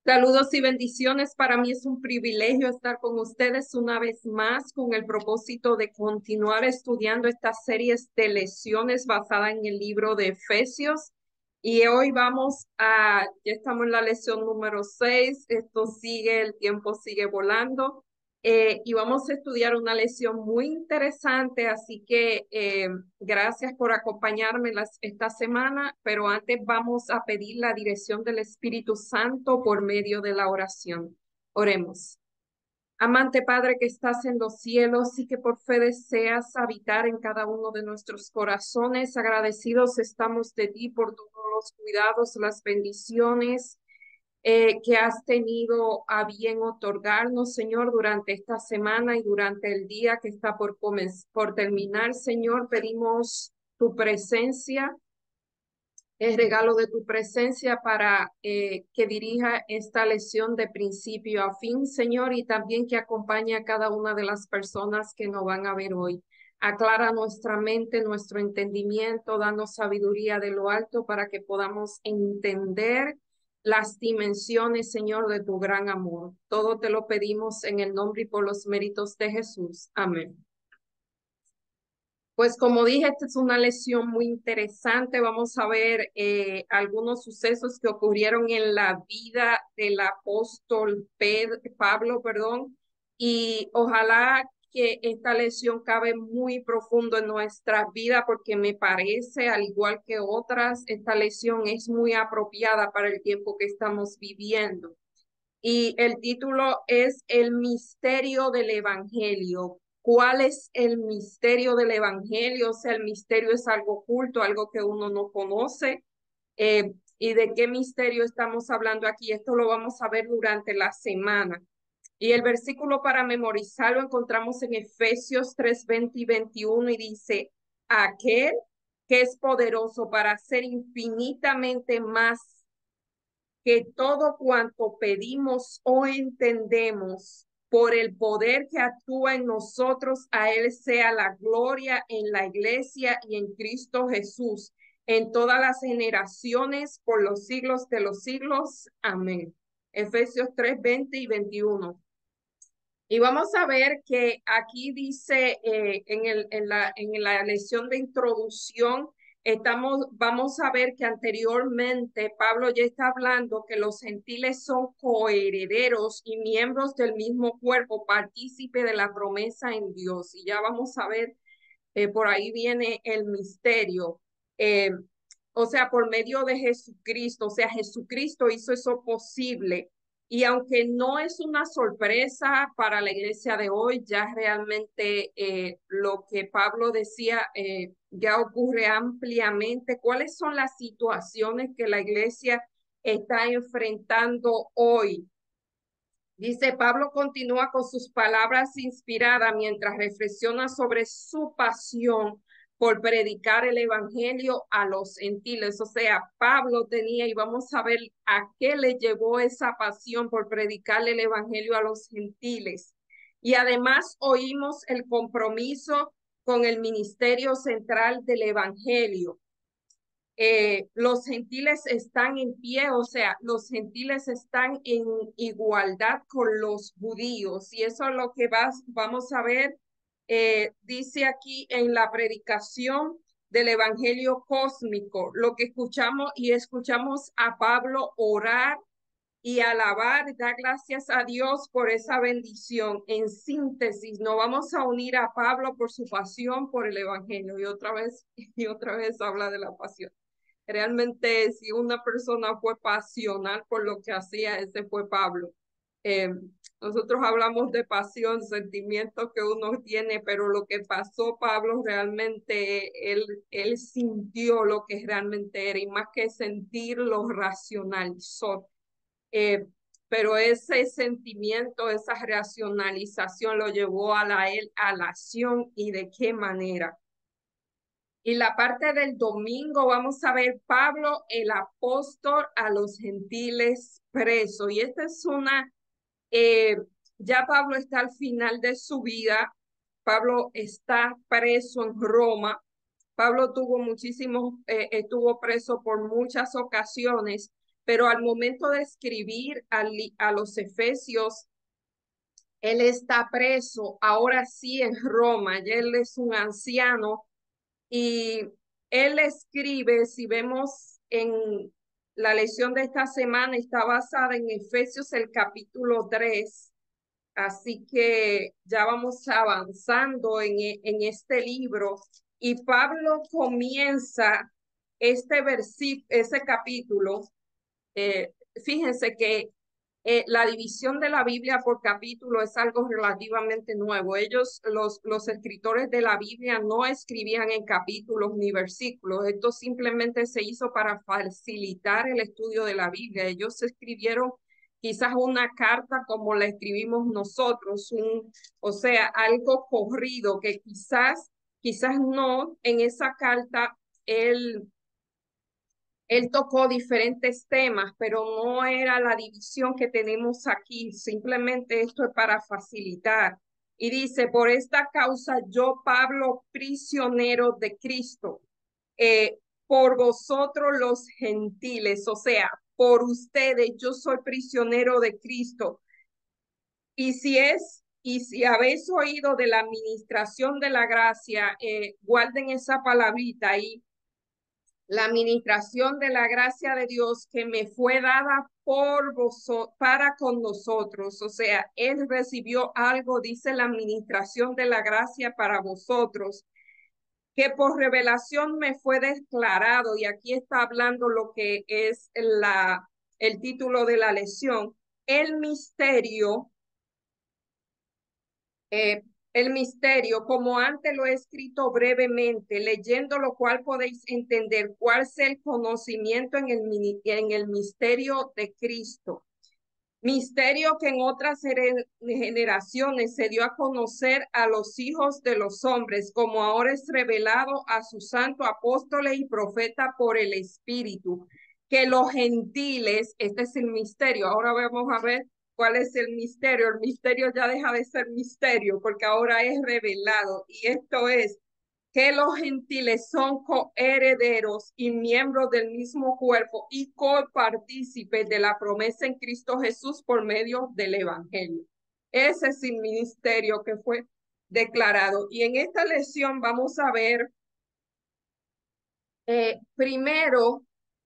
Saludos y bendiciones. Para mí es un privilegio estar con ustedes una vez más con el propósito de continuar estudiando estas series de lecciones basadas en el libro de Efesios. Y hoy ya estamos en la lección número 6. Esto sigue, el tiempo sigue volando. Y vamos a estudiar una lección muy interesante, así que gracias por acompañarme esta semana, pero antes vamos a pedir la dirección del Espíritu Santo por medio de la oración. Oremos. Amante Padre que estás en los cielos y que por fe deseas habitar en cada uno de nuestros corazones, agradecidos estamos de ti por todos los cuidados, las bendiciones que has tenido a bien otorgarnos, Señor, durante esta semana y durante el día que está por terminar, Señor. Pedimos tu presencia, el regalo de tu presencia para que dirija esta lección de principio a fin, Señor, y también que acompañe a cada una de las personas que nos van a ver hoy. Aclara nuestra mente, nuestro entendimiento, danos sabiduría de lo alto para que podamos entender las dimensiones, Señor, de tu gran amor. Todo te lo pedimos en el nombre y por los méritos de Jesús. Amén. Pues como dije, esta es una lección muy interesante. Vamos a ver algunos sucesos que ocurrieron en la vida del apóstol Pablo, perdón, y ojalá que esta lección cabe muy profundo en nuestra vida porque me parece, al igual que otras, esta lección es muy apropiada para el tiempo que estamos viviendo. Y el título es El misterio del Evangelio. ¿Cuál es el misterio del Evangelio? O sea, el misterio es algo oculto, algo que uno no conoce. ¿Y de qué misterio estamos hablando aquí? Esto lo vamos a ver durante la semana. Y el versículo para memorizar lo encontramos en Efesios 3:20 y 21 y dice, aquel que es poderoso para hacer infinitamente más que todo cuanto pedimos o entendemos por el poder que actúa en nosotros, a Él sea la gloria en la iglesia y en Cristo Jesús, en todas las generaciones, por los siglos de los siglos. Amén. Efesios 3:20 y 21. Y vamos a ver que aquí dice en la lección de introducción, vamos a ver que anteriormente Pablo ya está hablando que los gentiles son coherederos y miembros del mismo cuerpo, partícipe de la promesa en Dios. Y ya vamos a ver, por ahí viene el misterio. Eh, o sea, por medio de Jesucristo, o sea, Jesucristo hizo eso posible. Y aunque no es una sorpresa para la iglesia de hoy, ya realmente lo que Pablo decía ya ocurre ampliamente. ¿Cuáles son las situaciones que la iglesia está enfrentando hoy? Dice, Pablo continúa con sus palabras inspiradas mientras reflexiona sobre su pasión por predicar el evangelio a los gentiles. O sea, Pablo tenía, y vamos a ver a qué le llevó esa pasión por predicar el evangelio a los gentiles. Y además oímos el compromiso con el ministerio central del evangelio. Los gentiles están en pie, o sea, los gentiles están en igualdad con los judíos, y eso es lo que vamos a ver, dice aquí en la predicación del evangelio cósmico, lo que escuchamos a Pablo orar y alabar, dar gracias a Dios por esa bendición. En síntesis, nos vamos a unir a Pablo por su pasión por el evangelio, y otra vez habla de la pasión. Realmente, si una persona fue pasional por lo que hacía, ese fue Pablo. Eh, Nosotros hablamos de pasión, sentimientos que uno tiene, pero lo que pasó Pablo realmente, él sintió lo que realmente era, y más que sentir, lo racionalizó. Eh, pero ese sentimiento, esa racionalización lo llevó él a la acción, y de qué manera. Y la parte del domingo vamos a ver Pablo, el apóstol a los gentiles preso. Y esta es eh, ya Pablo está al final de su vida. Pablo está preso en Roma. Pablo estuvo preso por muchas ocasiones, pero al momento de escribir a los Efesios, él está preso, ahora sí en Roma, ya él es un anciano y él escribe, si vemos en la lección de esta semana, está basada en Efesios el capítulo 3. Así que ya vamos avanzando en este libro y Pablo comienza ese capítulo. Fíjense que la división de la Biblia por capítulo es algo relativamente nuevo. Los escritores de la Biblia, no escribían en capítulos ni versículos. Esto simplemente se hizo para facilitar el estudio de la Biblia. Ellos escribieron quizás una carta como la escribimos nosotros, o sea, algo corrido que quizás no en esa carta él él tocó diferentes temas, pero no era la división que tenemos aquí. Simplemente esto es para facilitar. Y dice, por esta causa yo, Pablo, prisionero de Cristo, eh, por vosotros los gentiles, o sea, por ustedes, yo soy prisionero de Cristo. Y si habéis oído de la administración de la gracia, guarden esa palabrita ahí, la administración de la gracia de Dios que me fue dada por vosotros, para con nosotros. O sea, él recibió algo, dice la administración de la gracia para vosotros, que por revelación me fue declarado, y aquí está hablando lo que es el título de la lección, el misterio eh, el misterio, como antes lo he escrito brevemente, leyendo lo cual podéis entender cuál es el conocimiento en el misterio de Cristo. Misterio que en otras generaciones se dio a conocer a los hijos de los hombres, como ahora es revelado a sus santos apóstoles y profetas por el Espíritu. Que los gentiles, este es el misterio. Ahora vamos a ver cuál es el misterio. El misterio ya deja de ser misterio porque ahora es revelado. Y esto es que los gentiles son coherederos y miembros del mismo cuerpo y copartícipes de la promesa en Cristo Jesús por medio del Evangelio. Ese es el ministerio que fue declarado. Y en esta lección vamos a ver primero,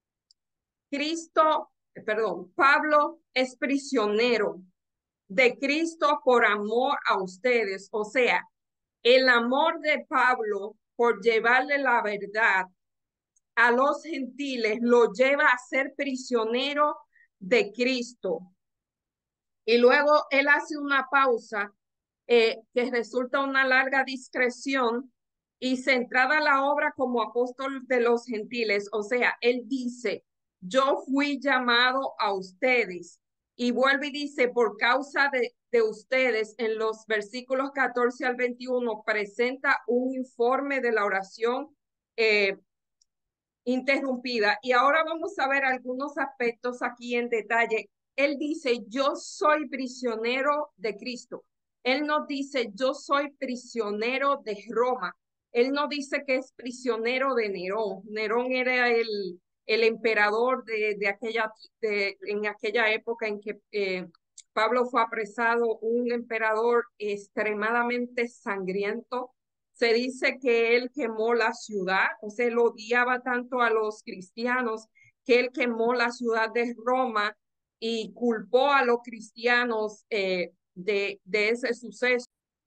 Pablo es prisionero de Cristo por amor a ustedes. O sea, el amor de Pablo por llevarle la verdad a los gentiles lo lleva a ser prisionero de Cristo. Y luego él hace una pausa que resulta una larga discreción y centrada la obra como apóstol de los gentiles. O sea, él dice, yo fui llamado a ustedes. Y vuelve y dice, por causa de ustedes, en los versículos 14 al 21, presenta un informe de la oración interrumpida. Y ahora vamos a ver algunos aspectos aquí en detalle. Él dice, yo soy prisionero de Cristo. Él no dice, yo soy prisionero de Roma. Él no dice que es prisionero de Nerón. Nerón era el emperador en aquella época en que Pablo fue apresado, un emperador extremadamente sangriento. Se dice que él quemó la ciudad, o sea, él odiaba tanto a los cristianos que él quemó la ciudad de Roma y culpó a los cristianos de ese suceso.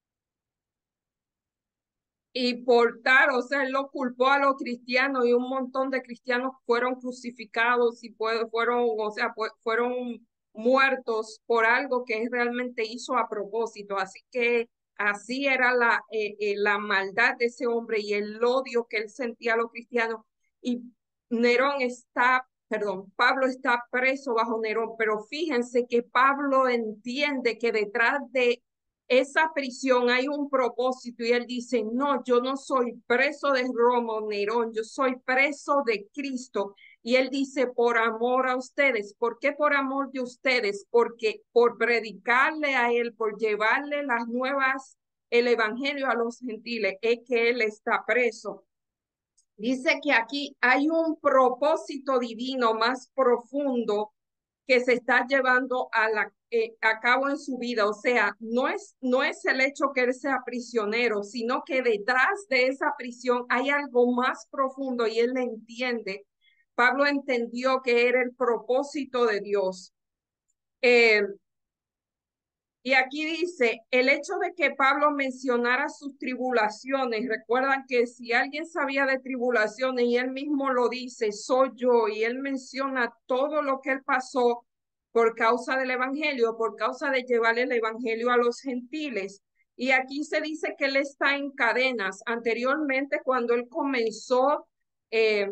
Y por tal, o sea, él lo culpó a los cristianos y un montón de cristianos fueron crucificados y fueron muertos por algo que él realmente hizo a propósito. Así que así era la maldad de ese hombre y el odio que él sentía a los cristianos. Y Pablo está preso bajo Nerón, pero fíjense que Pablo entiende que detrás de esa prisión hay un propósito y él dice, no, yo no soy preso de Roma o Nerón, yo soy preso de Cristo. Y él dice, por amor a ustedes. ¿Por qué por amor de ustedes? Porque por predicarle a él, por llevarle las nuevas, el evangelio a los gentiles, es que él está preso. Dice que aquí hay un propósito divino más profundo que se está llevando a cabo en su vida. O sea, no es el hecho que él sea prisionero, sino que detrás de esa prisión hay algo más profundo y él le entiende. Pablo entendió que era el propósito de Dios. Eh, y aquí dice, el hecho de que Pablo mencionara sus tribulaciones, recuerdan que si alguien sabía de tribulaciones y él mismo lo dice, soy yo, y él menciona todo lo que él pasó por causa del evangelio, por causa de llevar el evangelio a los gentiles. Y aquí se dice que él está en cadenas. Anteriormente, cuando él comenzó eh,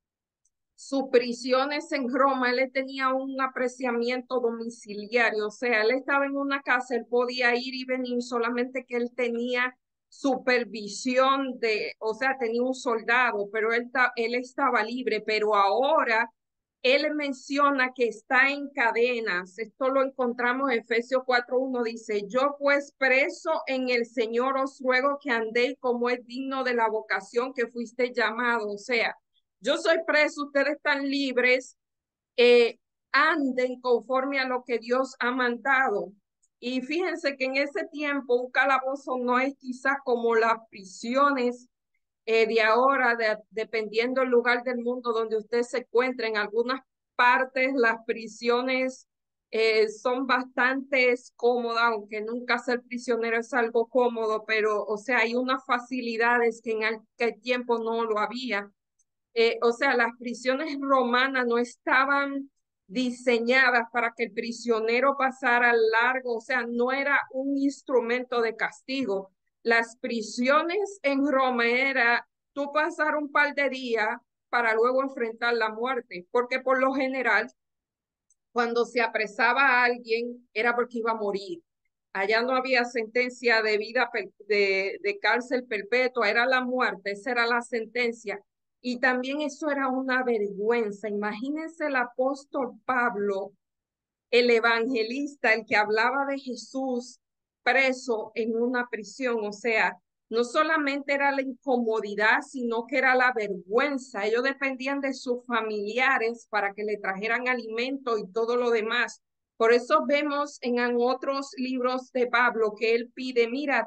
sus prisiones en Roma, él tenía un apreciamiento domiciliario, o sea, él estaba en una casa, él podía ir y venir, solamente que él tenía supervisión de, o sea, tenía un soldado, pero él estaba libre, pero ahora él menciona que está en cadenas. Esto lo encontramos en Efesios 4:1, dice, yo pues preso en el Señor os ruego que andéis como es digno de la vocación que fuiste llamado, o sea, yo soy preso, ustedes están libres, eh, anden conforme a lo que Dios ha mandado. Y fíjense que en ese tiempo un calabozo no es quizás como las prisiones de ahora, dependiendo del lugar del mundo donde usted se encuentre. En algunas partes las prisiones son bastante cómodas, aunque nunca ser prisionero es algo cómodo, pero o sea, hay unas facilidades que en aquel tiempo no lo había. O sea, las prisiones romanas no estaban diseñadas para que el prisionero pasara largo, o sea, no era un instrumento de castigo. Las prisiones en Roma era tú pasar un par de días para luego enfrentar la muerte, porque por lo general, cuando se apresaba a alguien, era porque iba a morir. Allá no había sentencia de vida, de cárcel perpetua, era la muerte, esa era la sentencia. Y también eso era una vergüenza. Imagínense el apóstol Pablo, el evangelista, el que hablaba de Jesús preso en una prisión. O sea, no solamente era la incomodidad, sino que era la vergüenza. Ellos dependían de sus familiares para que le trajeran alimento y todo lo demás. Por eso vemos en otros libros de Pablo que él pide, mira,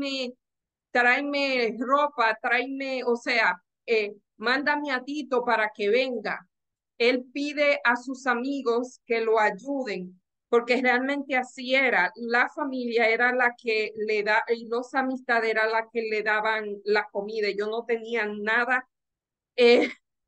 tráeme ropa, tráeme, o sea, mándame a Tito para que venga. Él pide a sus amigos que lo ayuden, porque realmente así era. La familia era la que le da, y los amistades era la que le daban la comida. Ellos no tenían nada, eh,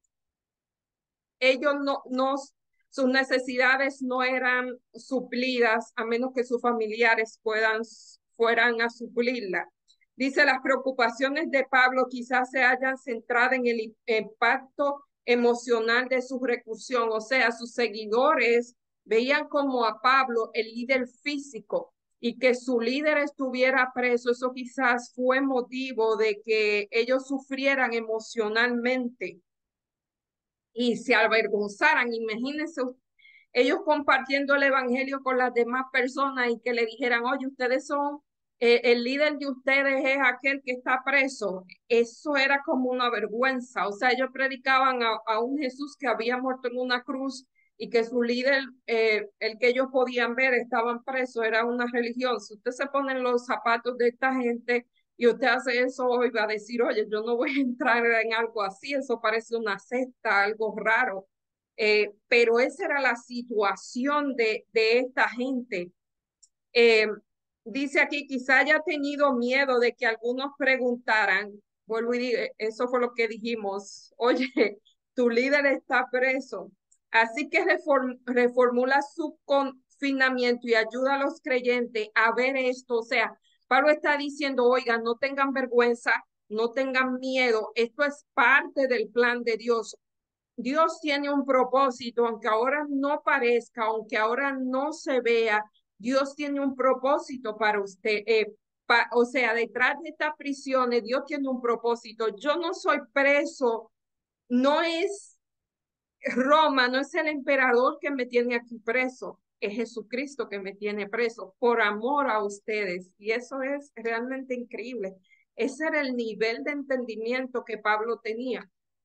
ellos sus necesidades no eran suplidas a menos que sus familiares fueran a suplirla. Dice, las preocupaciones de Pablo quizás se hayan centrado en el impacto emocional de su reclusión, o sea, sus seguidores veían como a Pablo el líder físico y que su líder estuviera preso, eso quizás fue motivo de que ellos sufrieran emocionalmente y se avergonzaran. Imagínense ellos compartiendo el evangelio con las demás personas y que le dijeran, oye, ustedes son, el líder de ustedes es aquel que está preso. Eso era como una vergüenza. O sea, ellos predicaban a un Jesús que había muerto en una cruz y que su líder, el que ellos podían ver, estaban presos, era una religión. Si usted se pone en los zapatos de esta gente y usted hace eso hoy, va a decir, oye, yo no voy a entrar en algo así, eso parece una secta, algo raro. Pero esa era la situación de esta gente. Eh, Dice aquí, quizá haya tenido miedo de que algunos preguntaran, vuelvo y digo, eso fue lo que dijimos, oye, tu líder está preso, así que reformula su confinamiento y ayuda a los creyentes a ver esto. O sea, Pablo está diciendo, oigan, no tengan vergüenza, no tengan miedo, esto es parte del plan de Dios. Dios tiene un propósito, aunque ahora no parezca, aunque ahora no se vea, Dios tiene un propósito para usted. O sea, detrás de estas prisiones, Dios tiene un propósito. Yo no soy preso, no es Roma, no es el emperador que me tiene aquí preso, es Jesucristo que me tiene preso por amor a ustedes. Y eso es realmente increíble. Ese era el nivel de entendimiento que Pablo tenía.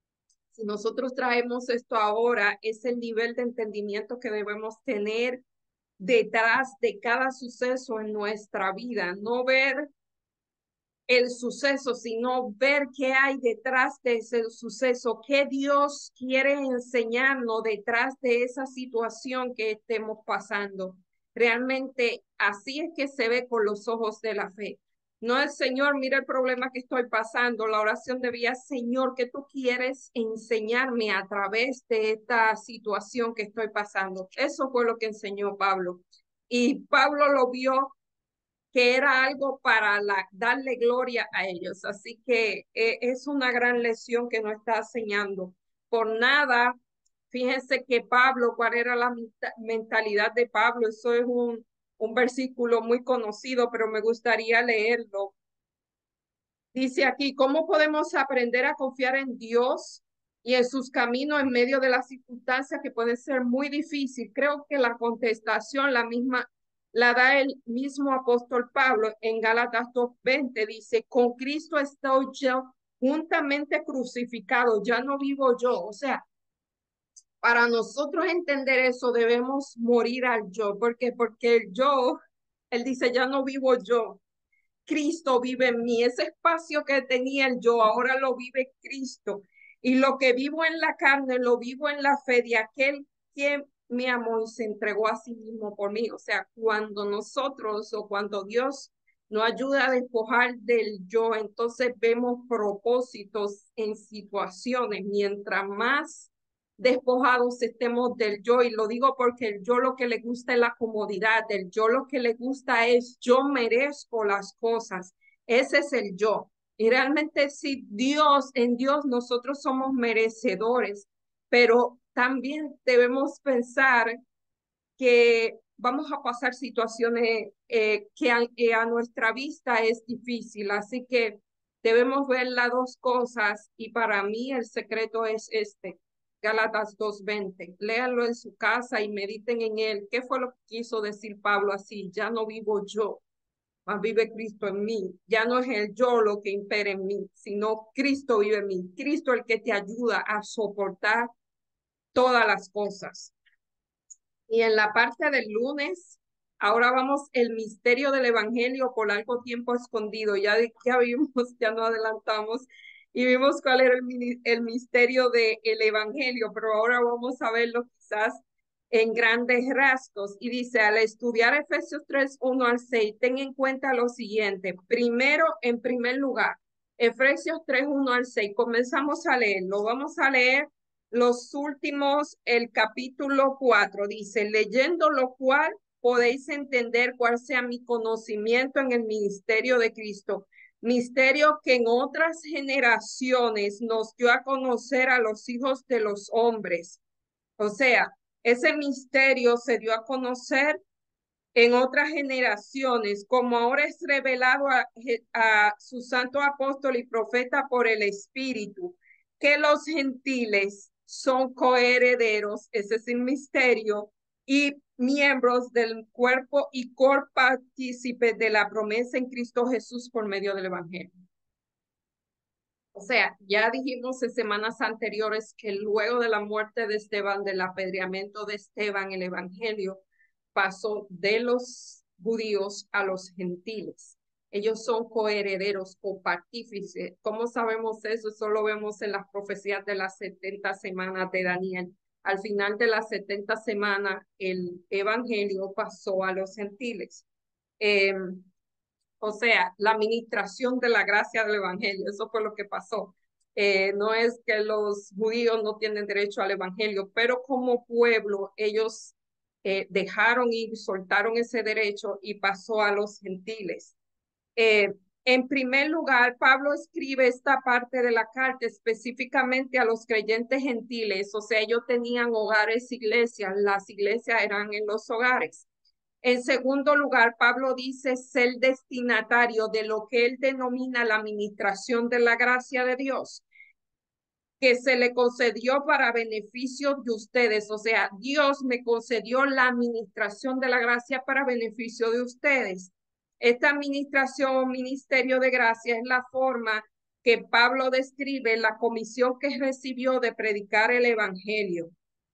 Si nosotros traemos esto ahora, es el nivel de entendimiento que debemos tener detrás de cada suceso en nuestra vida, no ver el suceso, sino ver qué hay detrás de ese suceso, qué Dios quiere enseñarnos detrás de esa situación que estemos pasando. Realmente así es que se ve con los ojos de la fe. No es, Señor, mira el problema que estoy pasando. La oración debía, Señor, ¿qué tú quieres enseñarme a través de esta situación que estoy pasando? Eso fue lo que enseñó Pablo. Y Pablo lo vio que era algo para darle gloria a ellos. Así que es una gran lección que nos está enseñando. Por nada, fíjense que Pablo, ¿cuál era la mentalidad de Pablo? Eso es un versículo muy conocido, pero me gustaría leerlo. Dice aquí, ¿cómo podemos aprender a confiar en Dios y en sus caminos en medio de las circunstancias que pueden ser muy difíciles? Creo que la contestación, la misma, la da el mismo apóstol Pablo en Gálatas 2:20. Dice, con Cristo estoy yo juntamente crucificado, ya no vivo yo. O sea, para nosotros entender eso debemos morir al yo. ¿Por qué? Porque el yo, él dice, ya no vivo yo. Cristo vive en mí. Ese espacio que tenía el yo, ahora lo vive Cristo. Y lo que vivo en la carne, lo vivo en la fe de aquel quien me amó y se entregó a sí mismo por mí. O sea, cuando nosotros o cuando Dios nos ayuda a despojar del yo, entonces vemos propósitos en situaciones. Mientras más despojados estemos del yo, y lo digo porque el yo lo que le gusta es la comodidad, el yo lo que le gusta es yo merezco las cosas, ese es el yo. Y realmente si Dios, en Dios nosotros somos merecedores, pero también debemos pensar que vamos a pasar situaciones que a nuestra vista es difícil, así que debemos ver las dos cosas y para mí el secreto es este. Gálatas 2:20. Léanlo en su casa y mediten en él. ¿Qué fue lo que quiso decir Pablo así? Ya no vivo yo, mas vive Cristo en mí. Ya no es el yo lo que impera en mí, sino Cristo vive en mí. Cristo el que te ayuda a soportar todas las cosas. Y en la parte del lunes, ahora vamos el misterio del evangelio por largo tiempo escondido. Ya vimos, ya nos adelantamos y vimos cuál era el misterio del evangelio, pero ahora vamos a verlo quizás en grandes rasgos. Y dice, al estudiar Efesios 3:1 al 6, ten en cuenta lo siguiente. Primero, en primer lugar, Efesios 3:1 al 6, comenzamos a leerlo. Vamos a leer los últimos, el capítulo 4 dice, leyendo lo cual podéis entender cuál sea mi conocimiento en el ministerio de Cristo, misterio que en otras generaciones nos dio a conocer a los hijos de los hombres. O sea, ese misterio se dio a conocer en otras generaciones, como ahora es revelado a su santo apóstol y profeta por el Espíritu, que los gentiles son coherederos, ese es el misterio, y miembros del cuerpo y copartícipes de la promesa en Cristo Jesús por medio del Evangelio. O sea, ya dijimos en semanas anteriores que luego de la muerte de Esteban, del apedreamiento de Esteban, el Evangelio pasó de los judíos a los gentiles. Ellos son coherederos, copartífices. ¿Cómo sabemos eso? Eso lo vemos en las profecías de las 70 semanas de Daniel. Al final de las 70 semanas, el Evangelio pasó a los gentiles. O sea, la administración de la gracia del evangelio, eso fue lo que pasó. No es que los judíos no tienen derecho al evangelio, pero como pueblo ellos dejaron y soltaron ese derecho y pasó a los gentiles. En primer lugar, Pablo escribe esta parte de la carta específicamente a los creyentes gentiles, o sea, ellos tenían hogares, iglesias, las iglesias eran en los hogares. En segundo lugar, Pablo dice ser destinatario de lo que él denomina la administración de la gracia de Dios, que se le concedió para beneficio de ustedes. O sea, Dios me concedió la administración de la gracia para beneficio de ustedes. Esta administración o ministerio de gracia es la forma que Pablo describe la comisión que recibió de predicar el evangelio.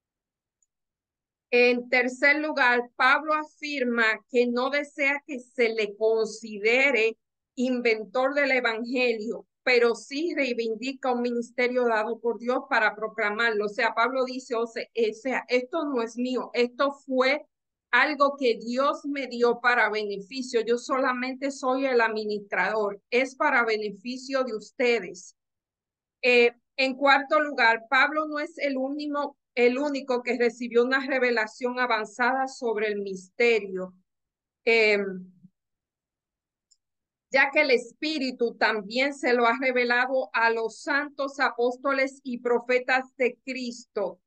En tercer lugar, Pablo afirma que no desea que se le considere inventor del evangelio, pero sí reivindica un ministerio dado por Dios para proclamarlo. O sea, Pablo dice, o sea, esto no es mío, esto fue algo que Dios me dio para beneficio. Yo solamente soy el administrador, es para beneficio de ustedes. En cuarto lugar, Pablo no es el único que recibió una revelación avanzada sobre el misterio, eh, ya que el Espíritu también se lo ha revelado a los santos apóstoles y profetas de Cristo,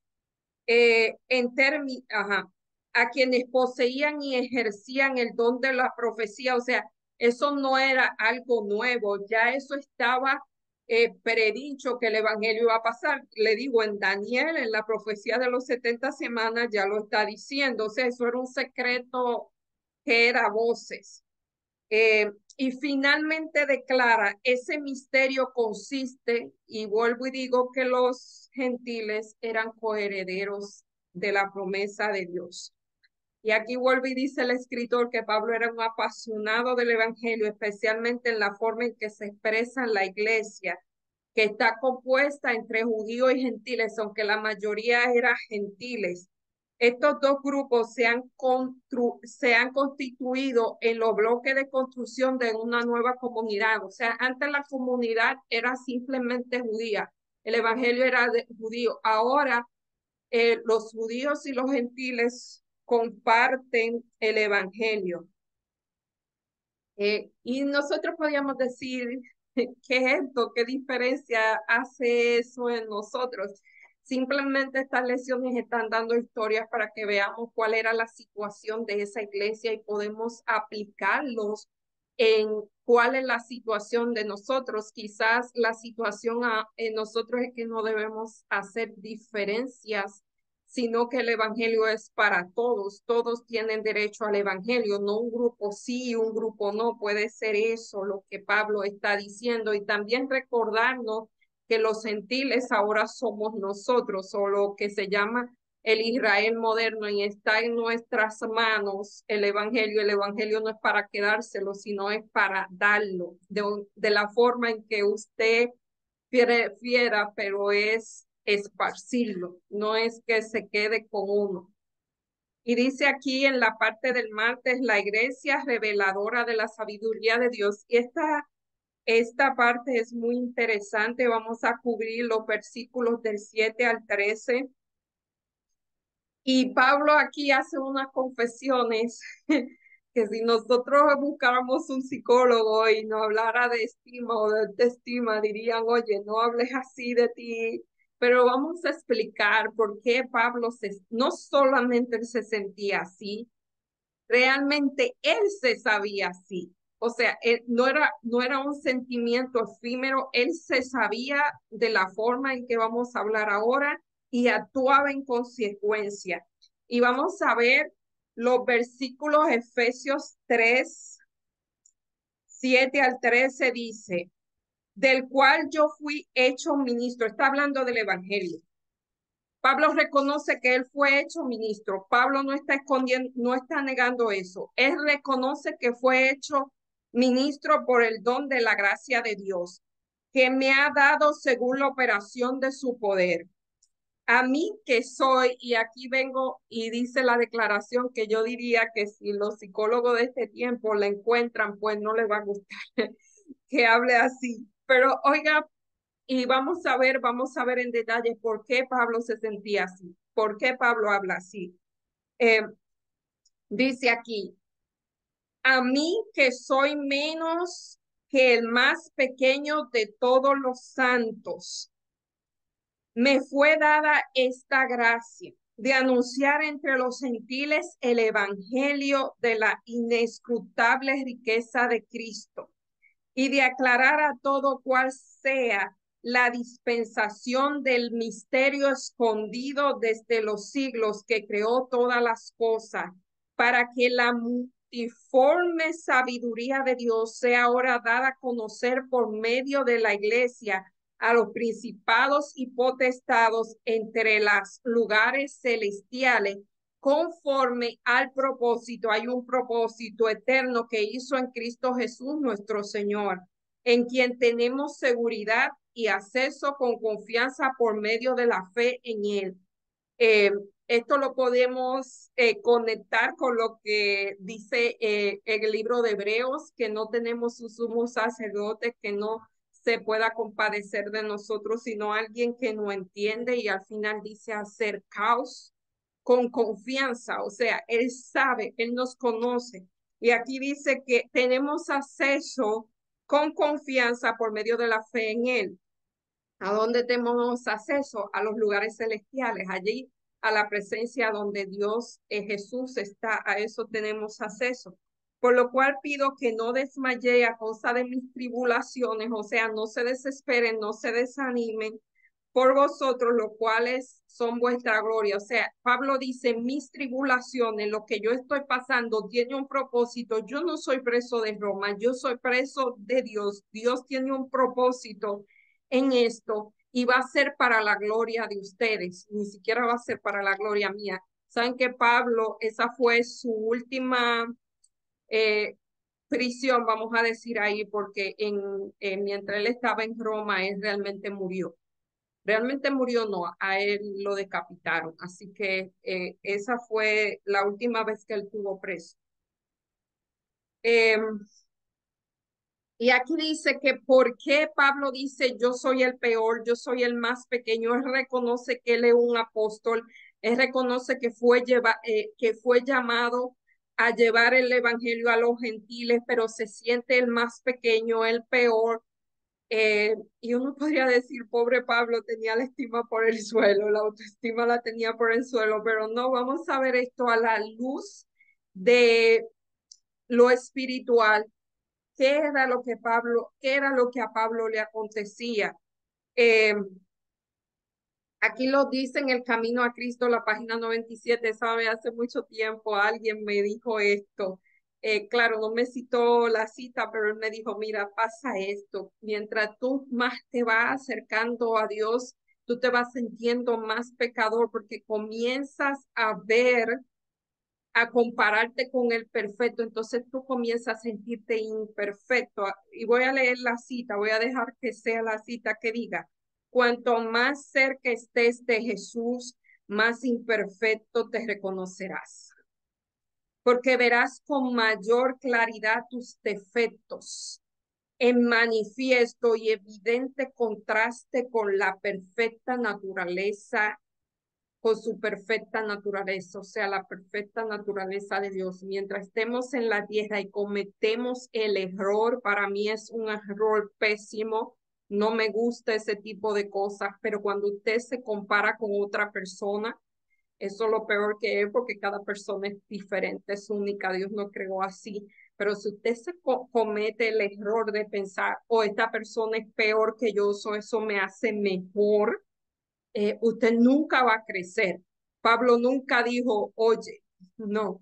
a quienes poseían y ejercían el don de la profecía. O sea, eso no era algo nuevo, ya eso estaba predicho que el evangelio iba a pasar. Le digo, en Daniel, en la profecía de los 70 semanas, ya lo está diciendo. O sea, eso era un secreto que era a voces. Y finalmente declara, ese misterio consiste, y vuelvo y digo que los gentiles eran coherederos de la promesa de Dios. Y aquí vuelve y dice el escritor que Pablo era un apasionado del evangelio, especialmente en la forma en que se expresa en la iglesia, que está compuesta entre judíos y gentiles, aunque la mayoría eran gentiles. Estos dos grupos se han constituido en los bloques de construcción de una nueva comunidad. O sea, antes la comunidad era simplemente judía, el evangelio era de judío. Ahora los judíos y los gentiles comparten el evangelio. Y nosotros podríamos decir, ¿qué es esto? ¿Qué diferencia hace eso en nosotros? Simplemente estas lecciones están dando historias para que veamos cuál era la situación de esa iglesia y podemos aplicarlos en cuál es la situación de nosotros. Quizás la situación en nosotros es que no debemos hacer diferencias, sino que el evangelio es para todos. Todos tienen derecho al evangelio, no un grupo sí, un grupo no. Puede ser eso lo que Pablo está diciendo. Y también recordarnos que los gentiles ahora somos nosotros, o lo que se llama el Israel moderno, y está en nuestras manos el evangelio. El evangelio no es para quedárselo, sino es para darlo de la forma en que usted prefiera, pero es esparcirlo, no es que se quede con uno. Y dice aquí en la parte del martes, la iglesia reveladora de la sabiduría de Dios. Y esta parte es muy interesante. Vamos a cubrir los versículos del 7 al 13. Y Pablo aquí hace unas confesiones que si nosotros buscáramos un psicólogo y no hablara de estima o de autoestima, dirían, oye, no hables así de ti. Pero vamos a explicar por qué Pablo no solamente él se sentía así, realmente él se sabía así. O sea, no era un sentimiento efímero, él se sabía de la forma en que vamos a hablar ahora y actuaba en consecuencia. Y vamos a ver los versículos Efesios 3, 7 al 13 dice, del cual yo fui hecho ministro. Está hablando del evangelio. Pablo reconoce que él fue hecho ministro. Pablo no está escondiendo, no está negando eso. Él reconoce que fue hecho ministro por el don de la gracia de Dios, que me ha dado según la operación de su poder. A mí que soy, y aquí vengo y dice la declaración que yo diría que si los psicólogos de este tiempo la encuentran, pues no les va a gustar que hable así. Pero oiga, y vamos a ver en detalle por qué Pablo se sentía así, por qué Pablo habla así. Eh, Dice aquí, a mí que soy menos que el más pequeño de todos los santos, me fue dada esta gracia de anunciar entre los gentiles el evangelio de la inescrutable riqueza de Cristo y de aclarar a todo cual sea la dispensación del misterio escondido desde los siglos que creó todas las cosas, para que multiforme sabiduría de Dios sea ahora dada a conocer por medio de la iglesia a los principados y potestados entre los lugares celestiales, conforme al propósito. Hay un propósito eterno que hizo en Cristo Jesús nuestro Señor, en quien tenemos seguridad y acceso con confianza por medio de la fe en Él. Eh, Esto lo podemos conectar con lo que dice en el libro de Hebreos, que no tenemos un sumo sacerdote que no se pueda compadecer de nosotros, sino alguien que no entiende, y al final dice acercaos con confianza, o sea, Él sabe, Él nos conoce. Y aquí dice que tenemos acceso con confianza por medio de la fe en Él. ¿A dónde tenemos acceso? A los lugares celestiales, allí a la presencia donde Dios, Jesús está, a eso tenemos acceso. Por lo cual pido que no desmayé a causa de mis tribulaciones, o sea, no se desesperen, no se desanimen por vosotros, los cuales son vuestra gloria. O sea, Pablo dice, mis tribulaciones, lo que yo estoy pasando, tiene un propósito. Yo no soy preso de Roma, yo soy preso de Dios. Dios tiene un propósito en esto y va a ser para la gloria de ustedes, ni siquiera va a ser para la gloria mía. Saben que Pablo, esa fue su última eh, prisión, vamos a decir ahí, porque mientras él estaba en Roma, él realmente murió. Realmente murió, no, a él lo decapitaron. Así que esa fue la última vez que él estuvo preso. Eh, y aquí dice que por qué Pablo dice yo soy el peor, yo soy el más pequeño. Él reconoce que él es un apóstol, él reconoce que fue llamado a llevar el evangelio a los gentiles, pero se siente el más pequeño, el peor. Y uno podría decir, pobre Pablo, tenía la estima por el suelo, la autoestima la tenía por el suelo, pero no, vamos a ver esto a la luz de lo espiritual. ¿Qué era lo que qué era lo que a Pablo le acontecía? Eh, Aquí lo dice en El Camino a Cristo, la página 97, sabe, hace mucho tiempo alguien me dijo esto. Claro, no me citó la cita, pero él me dijo, mira, pasa esto, mientras tú más te vas acercando a Dios, tú te vas sintiendo más pecador porque comienzas a ver, a compararte con el perfecto, entonces tú comienzas a sentirte imperfecto. Y voy a leer la cita, voy a dejar que sea la cita que diga, cuanto más cerca estés de Jesús, más imperfecto te reconocerás, porque verás con mayor claridad tus defectos en manifiesto y evidente contraste con la perfecta naturaleza, con su perfecta naturaleza, o sea, la perfecta naturaleza de Dios. Mientras estemos en la tierra y cometemos el error, para mí es un error pésimo, no me gusta ese tipo de cosas, pero cuando usted se compara con otra persona, eso es lo peor que es porque cada persona es diferente, es única, Dios no creó así. Pero si usted comete el error de pensar, oh, esta persona es peor que yo, eso me hace mejor, usted nunca va a crecer. Pablo nunca dijo, oye, no.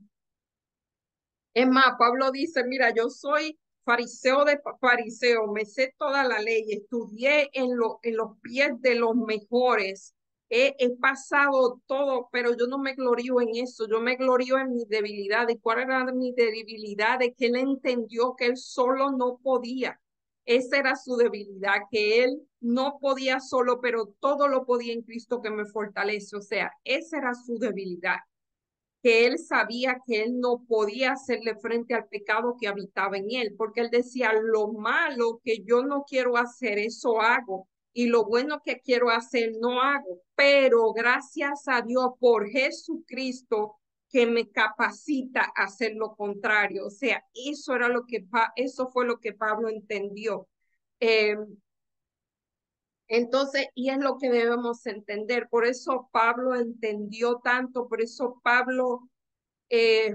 Es más, Pablo dice, mira, yo soy fariseo de fariseo, me sé toda la ley, estudié en los pies de los mejores, he pasado todo, pero yo no me glorío en eso, yo me glorío en mi debilidad. ¿Y cuál era mi debilidad? De que él entendió que él solo no podía. Esa era su debilidad, que él no podía solo, pero todo lo podía en Cristo que me fortalece. O sea, esa era su debilidad, que él sabía que él no podía hacerle frente al pecado que habitaba en él, porque él decía, lo malo que yo no quiero hacer, eso hago, y lo bueno que quiero hacer, no hago, pero gracias a Dios por Jesucristo que me capacita a hacer lo contrario. O sea, eso fue lo que Pablo entendió. Eh, entonces, y es lo que debemos entender. Por eso Pablo entendió tanto, por eso Pablo eh,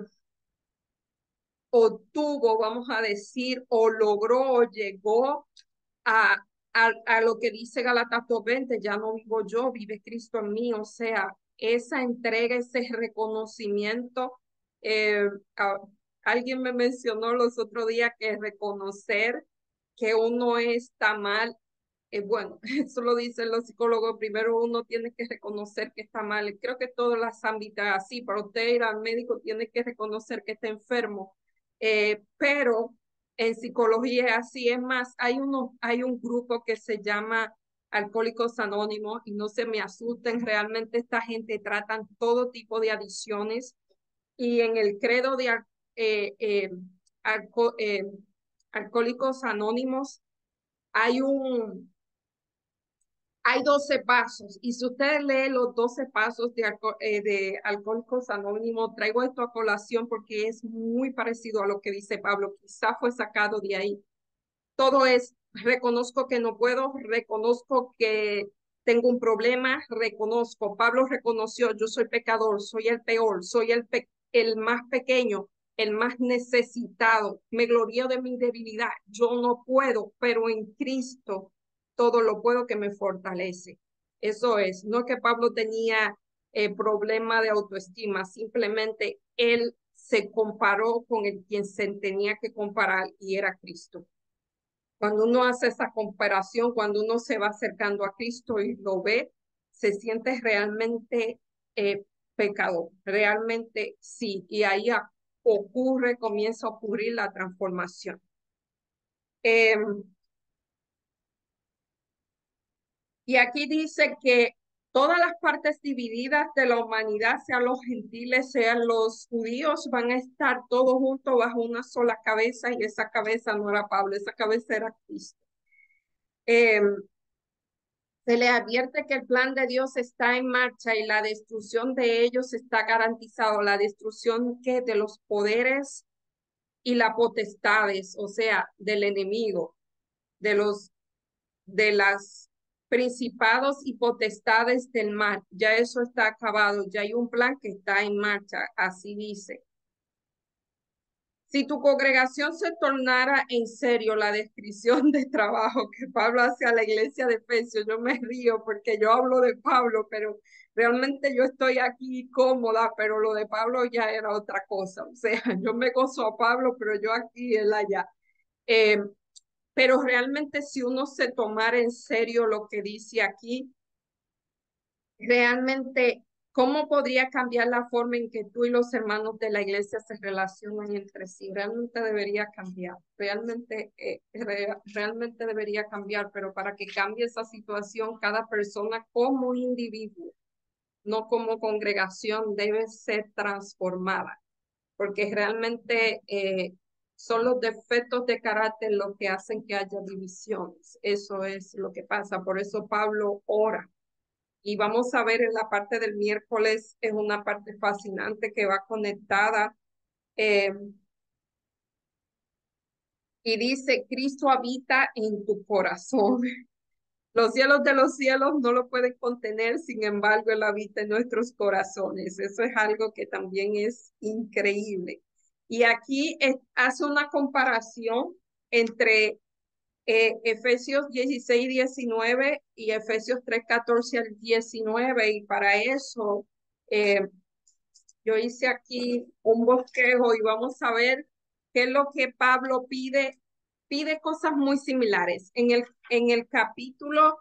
obtuvo, vamos a decir, o logró, o llegó a, a lo que dice Gálatas 2:20, ya no vivo yo, vive Cristo en mí. O sea, esa entrega, ese reconocimiento, eh, alguien me mencionó los otros días que reconocer que uno está mal, bueno, eso lo dicen los psicólogos, primero uno tiene que reconocer que está mal. Creo que todas las ámbitos así, para usted ir al médico tiene que reconocer que está enfermo, pero en psicología es así. Es más, hay un grupo que se llama Alcohólicos Anónimos y no se me asusten, realmente esta gente tratan todo tipo de adicciones y en el credo de eh, eh, alco Alcohólicos Anónimos hay hay 12 pasos, y si usted lee los 12 pasos de Alcohólicos Anónimos, traigo esto a colación porque es muy parecido a lo que dice Pablo, quizá fue sacado de ahí. Todo es, reconozco que no puedo, reconozco que tengo un problema, reconozco, Pablo reconoció, yo soy pecador, soy el peor, soy el más pequeño, el más necesitado, me glorío de mi debilidad, yo no puedo, pero en Cristo todo lo puedo que me fortalece. Eso es, no que Pablo tenía problema de autoestima, simplemente él se comparó con el quien se tenía que comparar y era Cristo. Cuando uno hace esa comparación, cuando uno se va acercando a Cristo y lo ve, se siente realmente pecador, realmente sí, y ahí ocurre, comienza a ocurrir la transformación. Eh, y aquí dice que todas las partes divididas de la humanidad, sean los gentiles, sean los judíos, van a estar todos juntos bajo una sola cabeza, y esa cabeza no era Pablo, esa cabeza era Cristo. Eh, Se le advierte que el plan de Dios está en marcha y la destrucción de ellos está garantizado. La destrucción que de los poderes y las potestades, o sea, del enemigo, de de las principados y potestades del mal. Ya eso está acabado, ya hay un plan que está en marcha, así dice. Si tu congregación se tornara en serio la descripción de trabajo que Pablo hace a la iglesia de Efesios, yo me río porque yo hablo de Pablo, pero realmente yo estoy aquí cómoda, pero lo de Pablo ya era otra cosa. O sea, yo me gozo a Pablo, pero yo aquí, él allá. Eh, pero realmente si uno se tomara en serio lo que dice aquí, realmente, ¿cómo podría cambiar la forma en que tú y los hermanos de la iglesia se relacionan entre sí? Realmente debería cambiar, realmente debería cambiar, pero para que cambie esa situación, cada persona como individuo, no como congregación, debe ser transformada, porque realmente son los defectos de carácter lo que hacen que haya divisiones. Eso es lo que pasa. Por eso Pablo ora y vamos a ver en la parte del miércoles, es una parte fascinante que va conectada. eh, y dice, Cristo habita en tu corazón. Los cielos de los cielos no lo pueden contener, sin embargo, Él habita en nuestros corazones. Eso es algo que también es increíble. Y aquí hace una comparación entre Efesios 16-19 y Efesios 3-14 al 19, y para eso eh, yo hice aquí un bosquejo y vamos a ver qué es lo que Pablo pide. Pide cosas muy similares. En el capítulo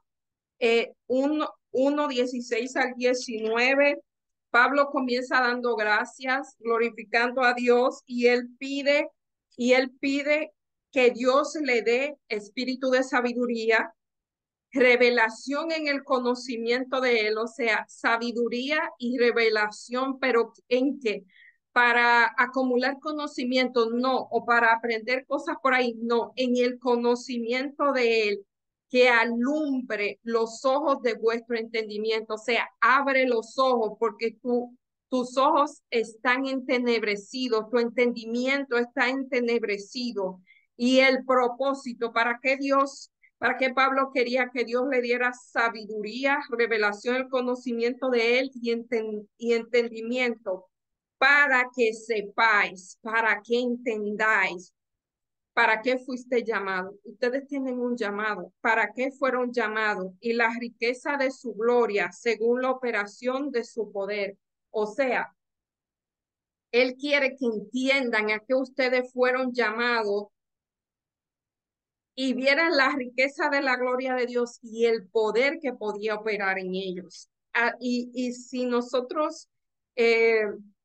1:16 al 19, Pablo comienza dando gracias, glorificando a Dios, y él pide que Dios le dé espíritu de sabiduría, revelación en el conocimiento de él, o sea, sabiduría y revelación, pero ¿en qué? Para acumular conocimiento, no, o para aprender cosas por ahí, no, en el conocimiento de él, que alumbre los ojos de vuestro entendimiento, o sea, abre los ojos, porque tus ojos están entenebrecidos, tu entendimiento está entenebrecido, y el propósito, ¿para qué Pablo quería que Dios le diera sabiduría, revelación, el conocimiento de él y entendimiento? Para que sepáis, para que entendáis, para qué fuiste llamado. Ustedes tienen un llamado. ¿Para qué fueron llamados? Y la riqueza de su gloria según la operación de su poder. O sea, Él quiere que entiendan a qué ustedes fueron llamados y vieran la riqueza de la gloria de Dios y el poder que podía operar en ellos. Y si nosotros eh,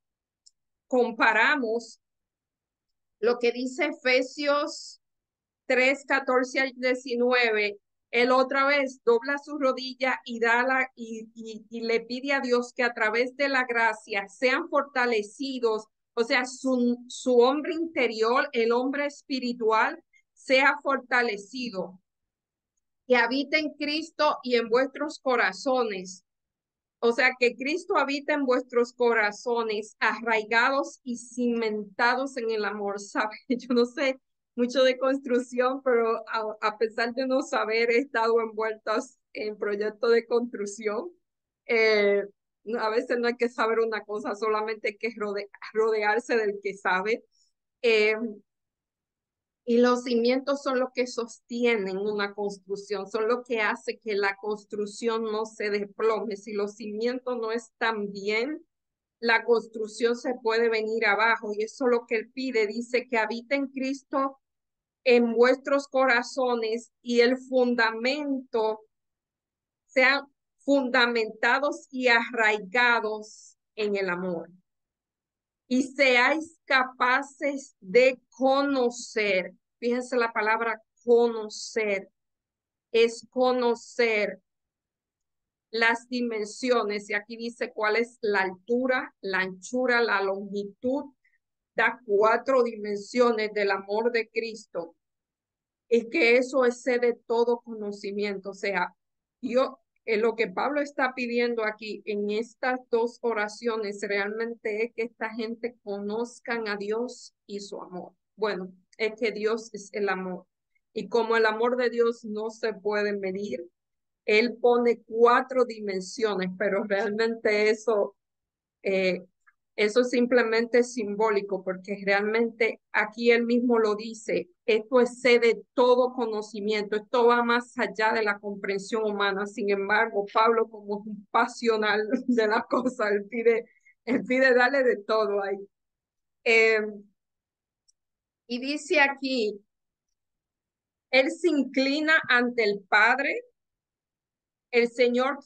comparamos lo que dice Efesios 3, 14 al 19, él otra vez dobla su rodilla y, y le pide a Dios que a través de la gracia sean fortalecidos, o sea, su hombre interior, el hombre espiritual, sea fortalecido, que habite en Cristo y en vuestros corazones. O sea, que Cristo habita en vuestros corazones, arraigados y cimentados en el amor, ¿sabe? Yo no sé mucho de construcción, pero a pesar de no saber, he estado envueltas en proyectos de construcción. Eh, a veces no hay que saber una cosa, solamente hay que rodearse del que sabe. Eh, y los cimientos son lo que sostienen una construcción, son lo que hace que la construcción no se desplome. Si los cimientos no están bien, la construcción se puede venir abajo. Y eso es lo que él pide. Dice que habita en Cristo en vuestros corazones y el fundamento sean fundamentados y arraigados en el amor. Y seáis capaces de conocer. Fíjense la palabra conocer, es conocer las dimensiones. Y aquí dice cuál es la altura, la anchura, la longitud. Da 4 dimensiones del amor de Cristo. Es que eso excede todo conocimiento. O sea, yo, lo que Pablo está pidiendo aquí en estas 2 oraciones realmente es que esta gente conozcan a Dios y su amor. Bueno, es que Dios es el amor. Y como el amor de Dios no se puede medir, Él pone 4 dimensiones, pero realmente eh, eso es simplemente simbólico, porque realmente aquí él mismo lo dice, esto excede todo conocimiento, esto va más allá de la comprensión humana. Sin embargo, Pablo, como es un pasional de la cosa, él pide darle de todo ahí. Eh, y dice aquí, él se inclina ante el Padre, el Señor,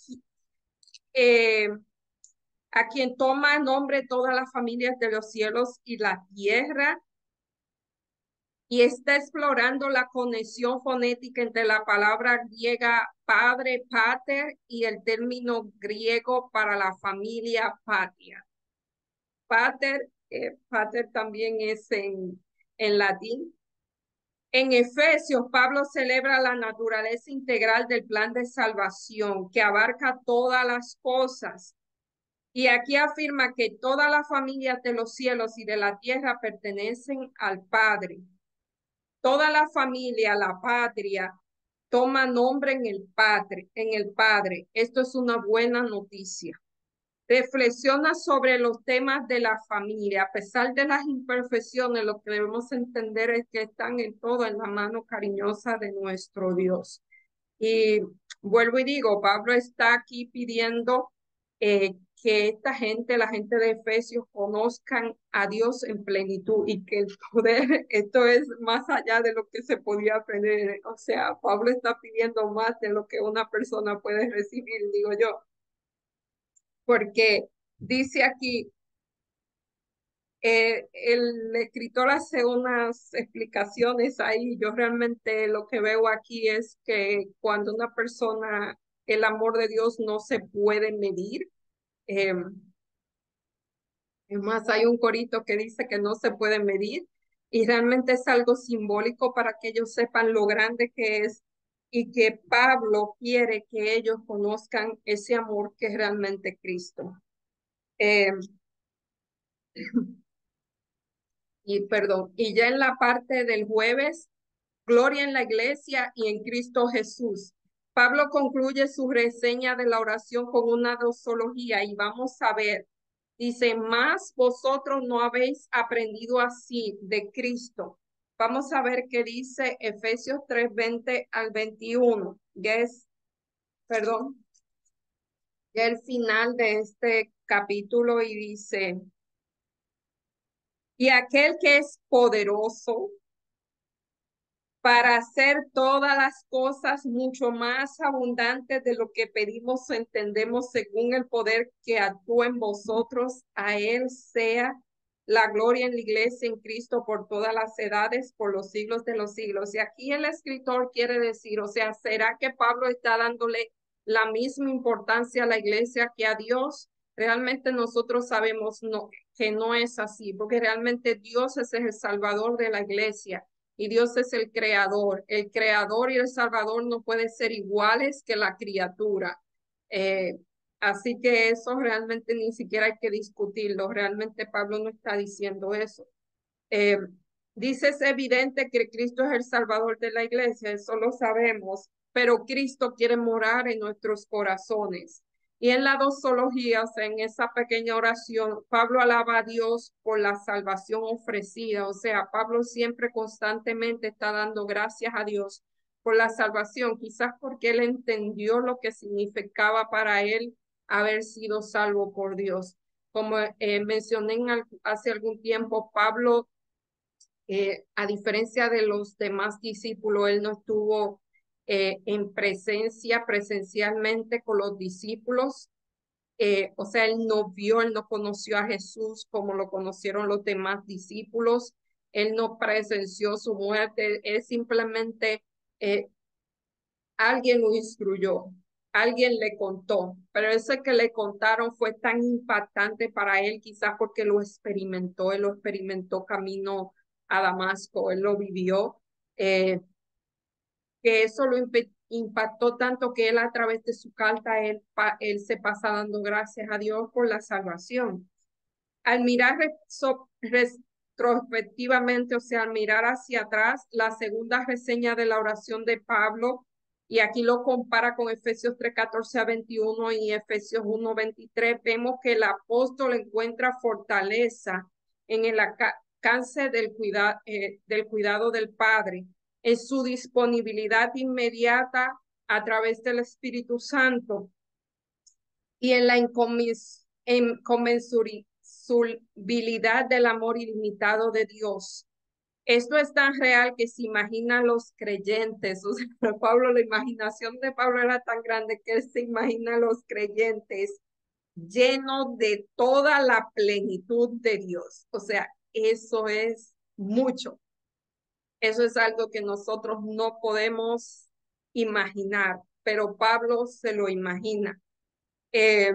eh, a quien toma nombre todas las familias de los cielos y la tierra, y está explorando la conexión fonética entre la palabra griega padre, pater, y el término griego para la familia patria. Pater, pater también es en latín. En Efesios, Pablo celebra la naturaleza integral del plan de salvación que abarca todas las cosas. Y aquí afirma que todas las familias de los cielos y de la tierra pertenecen al Padre. Toda la familia, la patria, toma nombre en el Padre. Esto es una buena noticia. Reflexiona sobre los temas de la familia. A pesar de las imperfecciones, lo que debemos entender es que están en todo en la mano cariñosa de nuestro Dios. Y vuelvo y digo, Pablo está aquí pidiendo que esta gente, la gente de Efesios, conozcan a Dios en plenitud y que el poder, esto es más allá de lo que se podía aprender. O sea, Pablo está pidiendo más de lo que una persona puede recibir, digo yo, porque dice aquí, el escritor hace unas explicaciones ahí. Yo realmente lo que veo aquí es que cuando una persona, el amor de Dios no se puede medir. Eh, es más, hay un corito que dice que no se puede medir y realmente es algo simbólico para que ellos sepan lo grande que es y que Pablo quiere que ellos conozcan ese amor que es realmente Cristo. Eh, y ya en la parte del jueves, gloria en la iglesia y en Cristo Jesús. Pablo concluye su reseña de la oración con una doxología y vamos a ver, dice, más vosotros no habéis aprendido así de Cristo. Vamos a ver qué dice Efesios 3:20 al 21. Perdón, ya el final de este capítulo y dice, y aquel que es poderoso para hacer todas las cosas mucho más abundantes de lo que pedimos o entendemos según el poder que actúa en vosotros. A él sea la gloria en la iglesia en Cristo por todas las edades, por los siglos de los siglos. Y aquí el escritor quiere decir, o sea, ¿será que Pablo está dándole la misma importancia a la iglesia que a Dios? Realmente nosotros sabemos que no es así, porque realmente Dios es el salvador de la iglesia y Dios es el creador. El creador y el salvador no pueden ser iguales que la criatura. Eh, Así que eso realmente ni siquiera hay que discutirlo. Realmente Pablo no está diciendo eso. Eh, Dice, es evidente que Cristo es el Salvador de la iglesia, eso lo sabemos, pero Cristo quiere morar en nuestros corazones. Y en la doxología, o sea, en esa pequeña oración, Pablo alaba a Dios por la salvación ofrecida. O sea, Pablo siempre constantemente está dando gracias a Dios por la salvación, quizás porque él entendió lo que significaba para él haber sido salvo por Dios. Como mencioné hace algún tiempo, Pablo a diferencia de los demás discípulos, él no estuvo en presencialmente con los discípulos. O sea, él no vio, él no conoció a Jesús como lo conocieron los demás discípulos. Él no presenció su muerte, él simplemente eh, alguien lo instruyó, alguien le contó, pero ese que le contaron fue tan impactante para él, quizás porque él lo experimentó camino a Damasco, él lo vivió, eh, que eso lo impactó tanto que él a través de su carta, él se pasa dando gracias a Dios por la salvación. Al mirar retrospectivamente, o sea, al mirar hacia atrás, la segunda reseña de la oración de Pablo, y aquí lo compara con Efesios 3:14 a 21 y Efesios 1:23, vemos que el apóstol encuentra fortaleza en el alcance del cuidado del Padre, en su disponibilidad inmediata a través del Espíritu Santo y en la inconmensurabilidad del amor ilimitado de Dios. Esto es tan real que se imaginan los creyentes. O sea, Pablo, la imaginación de Pablo era tan grande que él se imagina a los creyentes llenos de toda la plenitud de Dios. O sea, eso es mucho. Eso es algo que nosotros no podemos imaginar, pero Pablo se lo imagina. Eh,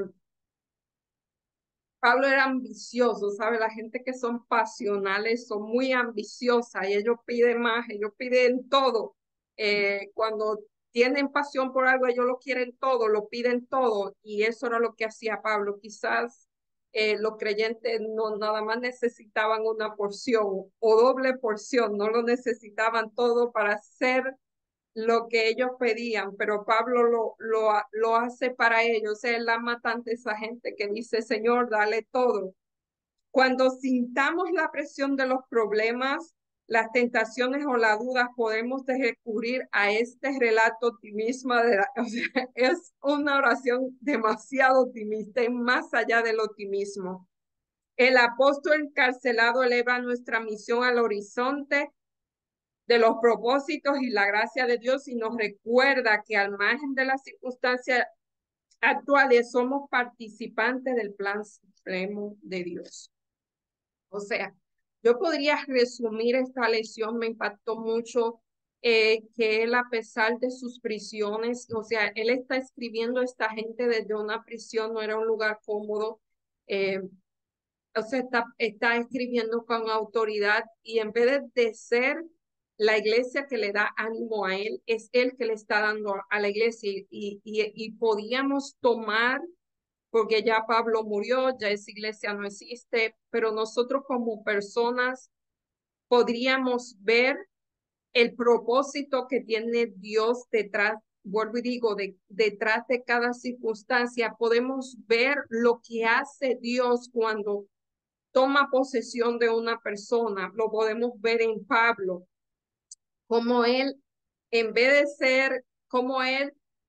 Pablo era ambicioso, ¿sabe? La gente que son pasionales son muy ambiciosas y ellos piden más, ellos piden todo. Cuando tienen pasión por algo, ellos lo quieren todo, lo piden todo. Y eso era lo que hacía Pablo. Quizás los creyentes no nada más necesitaban una porción o doble porción, no lo necesitaban todo para ser lo que ellos pedían, pero Pablo lo hace para ellos. Él ama tanto a esa gente que dice, Señor, dale todo. Cuando sintamos la presión de los problemas, las tentaciones o las dudas, podemos recurrir a este relato optimista. O sea, es una oración demasiado optimista y más allá del optimismo. El apóstol encarcelado eleva nuestra misión al horizonte de los propósitos y la gracia de Dios y nos recuerda que al margen de las circunstancias actuales somos participantes del plan supremo de Dios. O sea, yo podría resumir esta lección, me impactó mucho que él a pesar de sus prisiones, o sea, él está escribiendo a esta gente desde una prisión, no era un lugar cómodo, eh, o sea, está escribiendo con autoridad y en vez de ser la iglesia que le da ánimo a él, es él que le está dando a la iglesia y podíamos tomar, porque ya Pablo murió, ya esa iglesia no existe, pero nosotros como personas podríamos ver el propósito que tiene Dios detrás, vuelvo y digo, detrás de cada circunstancia, podemos ver lo que hace Dios cuando toma posesión de una persona. Lo podemos ver en Pablo, como él, en vez de ser, como él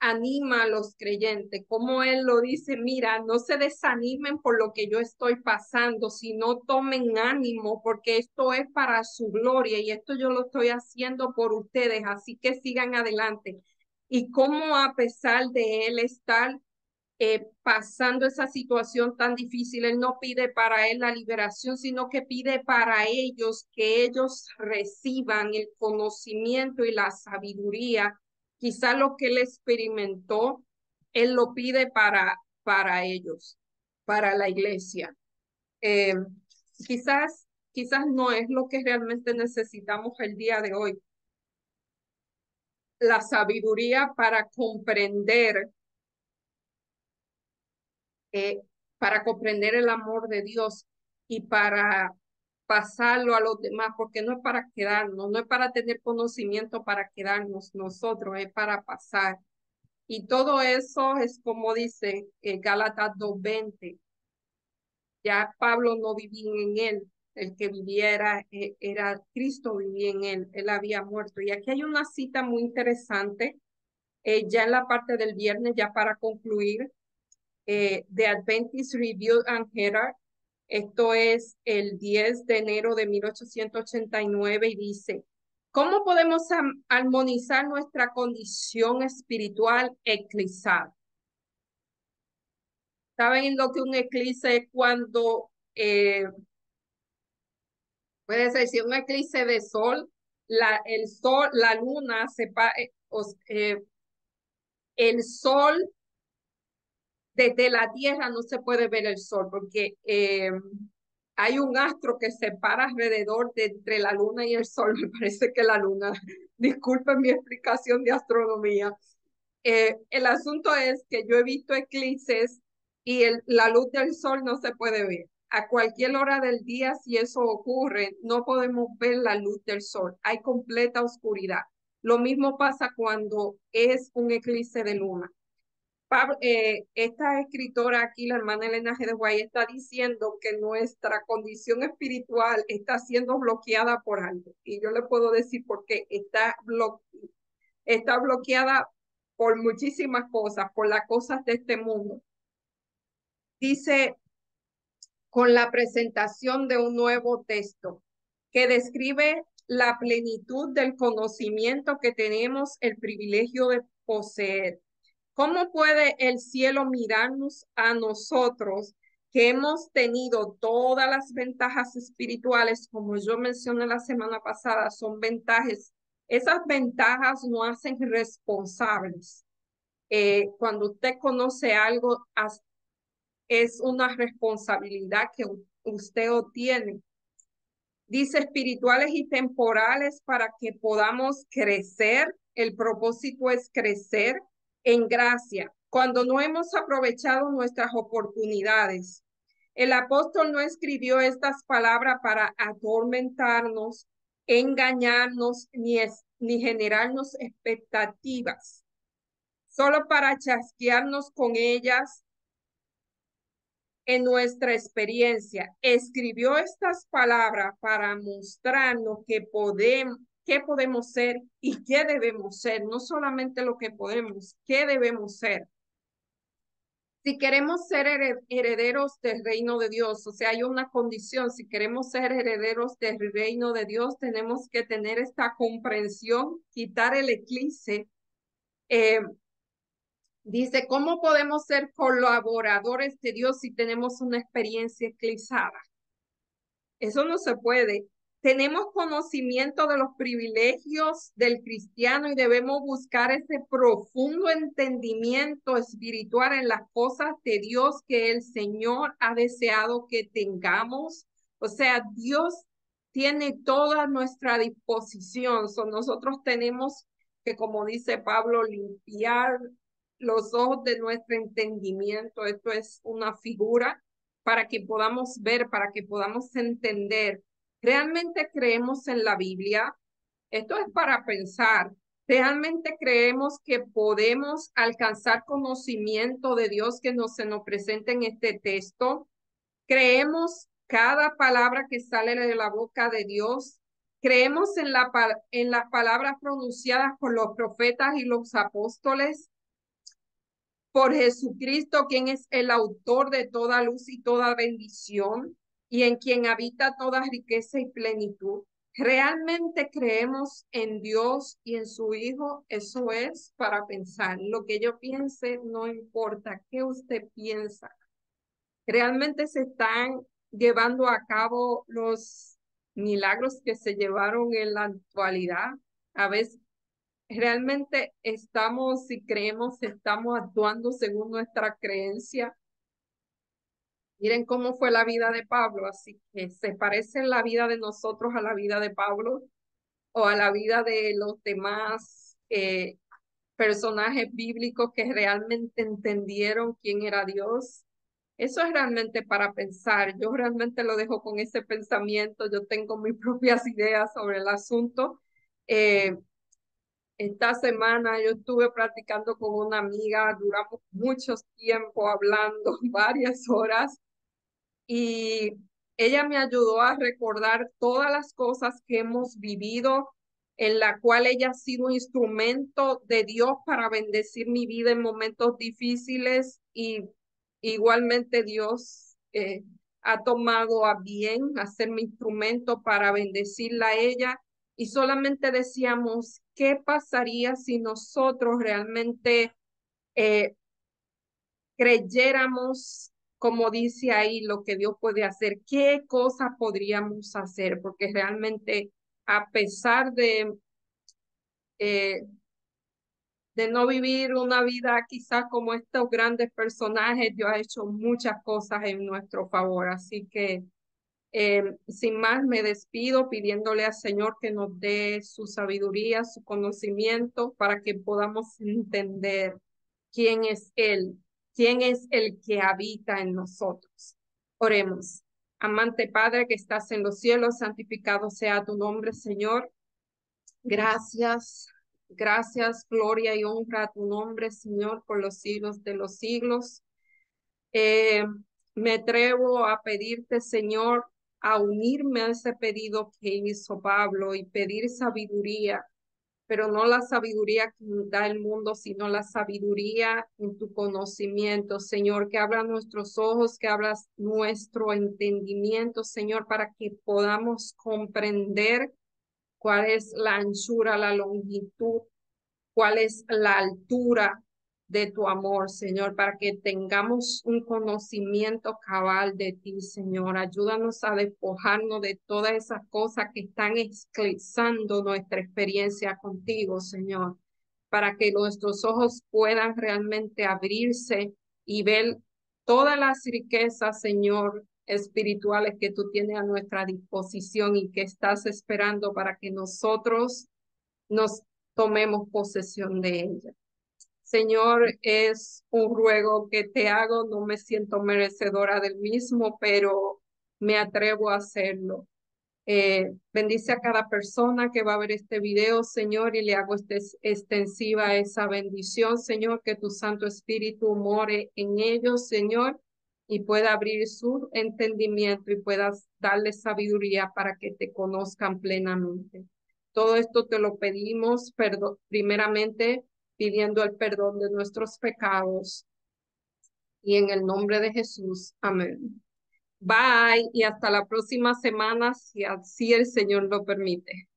anima a los creyentes, cómo Él lo dice, mira, no se desanimen por lo que yo estoy pasando, sino tomen ánimo, porque esto es para su gloria y esto yo lo estoy haciendo por ustedes, así que sigan adelante. Y cómo a pesar de Él estar pasando esa situación tan difícil, Él no pide para Él la liberación, sino que pide para ellos que ellos reciban el conocimiento y la sabiduría. Quizá lo que Él experimentó, Él lo pide para ellos, para la iglesia. Eh, quizás no es lo que realmente necesitamos el día de hoy. La sabiduría eh, para comprender el amor de Dios y para pasarlo a los demás, porque no es para quedarnos, no es para tener conocimiento para quedarnos nosotros, es para pasar. Y todo eso es como dice Gálatas 2:20, ya Pablo no vivía en él, el que viviera era Cristo, vivía en él, él había muerto. Y aquí hay una cita muy interesante, ya en la parte del viernes, ya para concluir, The Adventist Review and Herald. Esto es el 10 de enero de 1889 y dice, ¿cómo podemos armonizar nuestra condición espiritual eclipsada? ¿Saben lo que un eclipse es cuando, puede ser, si un eclipse de sol, el sol, la luna, el sol desde la Tierra no se puede ver el sol porque hay un astro que se para alrededor de entre la luna y el sol. Me parece que la luna, disculpen mi explicación de astronomía. El asunto es que yo he visto eclipses y la luz del sol no se puede ver. A cualquier hora del día, si eso ocurre, no podemos ver la luz del sol. Hay completa oscuridad. Lo mismo pasa cuando es un eclipse de luna. Esta escritora aquí, la hermana Elena G. de White, está diciendo que nuestra condición espiritual está siendo bloqueada por algo. Y yo le puedo decir por qué está bloqueada por muchísimas cosas, por las cosas de este mundo. Dice, con la presentación de un nuevo texto que describe la plenitud del conocimiento que tenemos el privilegio de poseer. ¿Cómo puede el cielo mirarnos a nosotros que hemos tenido todas las ventajas espirituales, como yo mencioné la semana pasada, son ventajas? Esas ventajas nos hacen responsables. Cuando usted conoce algo, es una responsabilidad que usted obtiene. Dice espirituales y temporales para que podamos crecer. El propósito es crecer en gracia cuando no hemos aprovechado nuestras oportunidades. El apóstol no escribió estas palabras para atormentarnos, engañarnos ni generarnos expectativas, solo para chasquearnos con ellas en nuestra experiencia. Escribió estas palabras para mostrarnos qué podemos ser y qué debemos ser, no solamente lo que podemos, qué debemos ser. Si queremos ser herederos del reino de Dios, o sea, hay una condición, si queremos ser herederos del reino de Dios, tenemos que tener esta comprensión, quitar el eclipse. Dice, ¿cómo podemos ser colaboradores de Dios si tenemos una experiencia eclipsada? Eso no se puede. Tenemos conocimiento de los privilegios del cristiano y debemos buscar ese profundo entendimiento espiritual en las cosas de Dios que el Señor ha deseado que tengamos. O sea, Dios tiene toda nuestra disposición. Nosotros tenemos que, como dice Pablo, limpiar los ojos de nuestro entendimiento. Esto es una figura para que podamos ver, para que podamos entender. ¿Realmente creemos en la Biblia? Esto es para pensar. ¿Realmente creemos que podemos alcanzar conocimiento de Dios que se nos presenta en este texto? ¿Creemos cada palabra que sale de la boca de Dios? ¿Creemos en las palabras pronunciadas por los profetas y los apóstoles? por Jesucristo, quien es el autor de toda luz y toda bendición, y en quien habita toda riqueza y plenitud. ¿Realmente creemos en Dios y en su Hijo? Eso es para pensar. Lo que yo piense no importa. ¿Qué usted piensa? ¿Realmente se están llevando a cabo los milagros que se llevaron en la actualidad? A veces realmente estamos, si creemos, estamos actuando según nuestra creencia. Miren cómo fue la vida de Pablo, así que se parece la vida de nosotros a la vida de Pablo o a la vida de los demás personajes bíblicos que realmente entendieron quién era Dios. Eso es realmente para pensar. Yo realmente lo dejo con ese pensamiento. Yo tengo mis propias ideas sobre el asunto. Eh, Esta semana yo estuve practicando con una amiga, duramos mucho tiempo hablando, varias horas, y ella me ayudó a recordar todas las cosas que hemos vivido, en la cual ella ha sido un instrumento de Dios para bendecir mi vida en momentos difíciles y igualmente Dios ha tomado a bien hacer mi instrumento para bendecirla a ella y solamente decíamos, ¿qué pasaría si nosotros realmente eh, creyéramos, como dice ahí, lo que Dios puede hacer? ¿Qué cosas podríamos hacer? Porque realmente, a pesar eh, de no vivir una vida quizás como estos grandes personajes, Dios ha hecho muchas cosas en nuestro favor. Así que, sin más, me despido pidiéndole al Señor que nos dé su sabiduría, su conocimiento, para que podamos entender quién es Él, quién es el que habita en nosotros. Oremos. Amante Padre que estás en los cielos, santificado sea tu nombre, Señor. Gracias, gracias, gloria y honra a tu nombre, Señor, por los siglos de los siglos. Eh, Me atrevo a pedirte, Señor, a unirme a ese pedido que hizo Pablo y pedir sabiduría, pero no la sabiduría que nos da el mundo, sino la sabiduría en tu conocimiento, Señor, que abra nuestros ojos, que abras nuestro entendimiento, Señor, para que podamos comprender cuál es la anchura, la longitud, cuál es la altura de tu amor, Señor, para que tengamos un conocimiento cabal de ti, Señor. Ayúdanos a despojarnos de todas esas cosas que están eclipsando nuestra experiencia contigo, Señor, para que nuestros ojos puedan realmente abrirse y ver todas las riquezas, Señor, espirituales que tú tienes a nuestra disposición y que estás esperando para que nosotros nos tomemos posesión de ella. Señor, es un ruego que te hago, no me siento merecedora del mismo, pero me atrevo a hacerlo. Bendice a cada persona que va a ver este video, Señor, y le hago extensiva esa bendición, Señor, que tu Santo Espíritu more en ellos, Señor, y pueda abrir su entendimiento y puedas darles sabiduría para que te conozcan plenamente. Todo esto te lo pedimos, primeramente pidiendo el perdón de nuestros pecados y en el nombre de Jesús. Amén. Bye y hasta la próxima semana, si así el Señor lo permite.